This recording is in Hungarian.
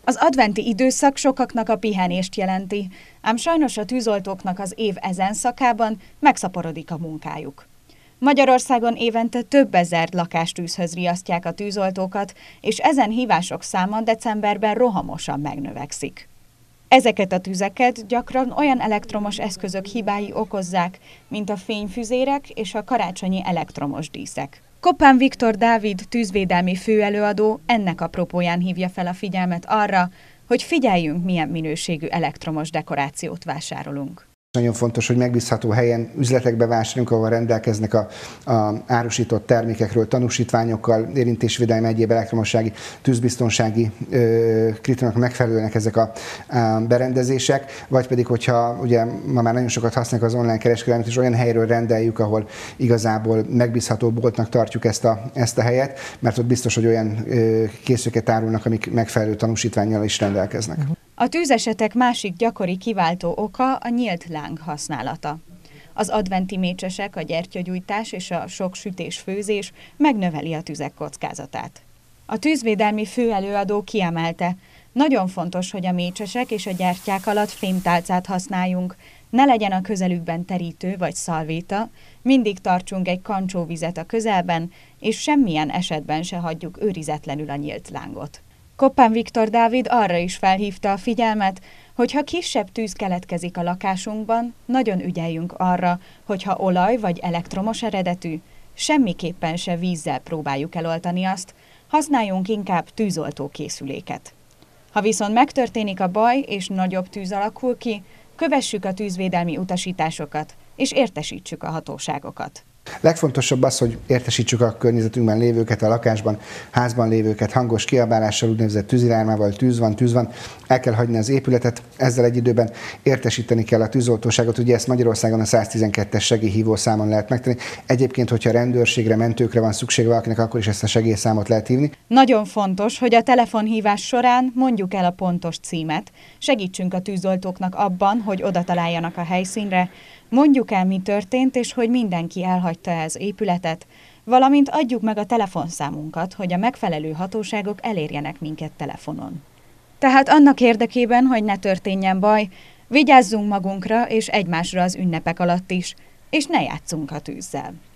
Az adventi időszak sokaknak a pihenést jelenti, ám sajnos a tűzoltóknak az év ezen szakában megszaporodik a munkájuk. Magyarországon évente több ezer lakástűzhöz riasztják a tűzoltókat, és ezen hívások száma decemberben rohamosan megnövekszik. Ezeket a tüzeket gyakran olyan elektromos eszközök hibái okozzák, mint a fényfüzérek és a karácsonyi elektromos díszek. Koppán Viktor Dávid tűzvédelmi főelőadó ennek apropóján hívja fel a figyelmet arra, hogy figyeljünk, milyen minőségű elektromos dekorációt vásárolunk. Nagyon fontos, hogy megbízható helyen, üzletekbe vásároljunk, ahol rendelkeznek a árusított termékekről, tanúsítványokkal, érintésvédelmi, egyéb elektromossági, tűzbiztonsági kritériumok megfelelőnek ezek a berendezések, vagy pedig, hogyha ugye ma már nagyon sokat használjuk az online kereskedelmet, és olyan helyről rendeljük, ahol igazából megbízható boltnak tartjuk ezt a helyet, mert ott biztos, hogy olyan készüléket árulnak, amik megfelelő tanúsítvánnyal is rendelkeznek. A tűzesetek másik gyakori kiváltó oka a nyílt láng használata. Az adventi mécsesek, a gyertyagyújtás és a sok sütés-főzés megnöveli a tüzek kockázatát. A tűzvédelmi főelőadó kiemelte, nagyon fontos, hogy a mécsesek és a gyertyák alatt fémtálcát használjunk, ne legyen a közelükben terítő vagy szalvéta, mindig tartsunk egy kancsóvizet a közelben, és semmilyen esetben se hagyjuk őrizetlenül a nyílt lángot. Koppán Viktor Dávid arra is felhívta a figyelmet, hogy ha kisebb tűz keletkezik a lakásunkban, nagyon ügyeljünk arra, hogyha olaj vagy elektromos eredetű, semmiképpen se vízzel próbáljuk eloltani azt, használjunk inkább tűzoltókészüléket. Ha viszont megtörténik a baj és nagyobb tűz alakul ki, kövessük a tűzvédelmi utasításokat és értesítsük a hatóságokat. Legfontosabb az, hogy értesítsük a környezetünkben lévőket, a lakásban, házban lévőket hangos kiabálással, úgynevezett tűzilármával, tűz van, el kell hagyni az épületet, ezzel egy időben értesíteni kell a tűzoltóságot, ugye ezt Magyarországon a 112-es segélyhívó számon lehet megtenni. Egyébként, hogyha rendőrségre, mentőkre van szüksége valakinek, akkor is ezt a segélyszámot lehet hívni. Nagyon fontos, hogy a telefonhívás során mondjuk el a pontos címet, segítsünk a tűzoltóknak abban, hogy oda találjanak a helyszínre, mondjuk el, mi történt, és hogy mindenki elhagyta az épületet, valamint adjuk meg a telefonszámunkat, hogy a megfelelő hatóságok elérjenek minket telefonon. Tehát annak érdekében, hogy ne történjen baj, vigyázzunk magunkra és egymásra az ünnepek alatt is, és ne játsszunk a tűzzel.